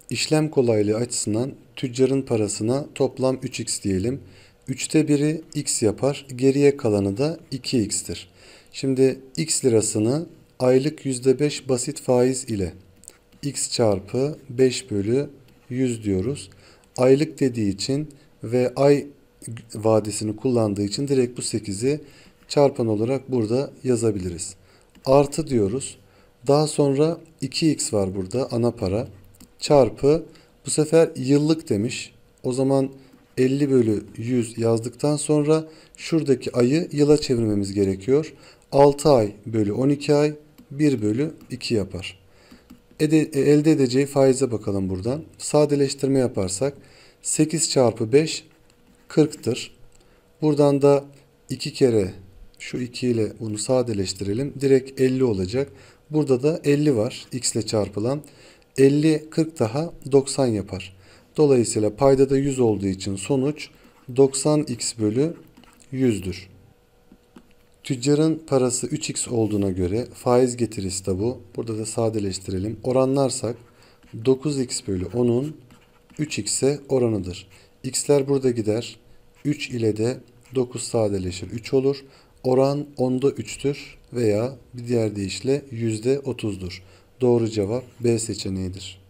İşlem kolaylığı açısından tüccarın parasına toplam 3x diyelim. 3'te biri x yapar. Geriye kalanı da 2x'tir. Şimdi x lirasını aylık %5 basit faiz ile x çarpı 5 bölü 100 diyoruz. Aylık dediği için ve ay vadesini kullandığı için direkt bu 8'i çarpan olarak burada yazabiliriz. Artı diyoruz. Daha sonra 2x var burada ana para. Çarpı bu sefer yıllık demiş. O zaman 50 bölü 100 yazdıktan sonra şuradaki ayı yıla çevirmemiz gerekiyor. 6 ay bölü 12 ay 1 bölü 2 yapar. Elde edeceği faize bakalım buradan. Sadeleştirme yaparsak 8 çarpı 5 40'tır. Buradan da 2 kere şu 2 ile bunu sadeleştirelim. Direkt 50 olacak. Burada da 50 var x ile çarpılan. 50 40 daha 90 yapar. Dolayısıyla paydada 100 olduğu için sonuç 90x bölü 100'dür. Tüccarın parası 3x olduğuna göre faiz getirisi de bu. Burada da sadeleştirelim. Oranlarsak 9x bölü 10'un 3x'e oranıdır. X'ler burada gider. 3 ile de 9 sadeleşir. 3 olur. Oran 10'da 3'tür veya bir diğer deyişle %30'dur. Doğru cevap B seçeneğidir.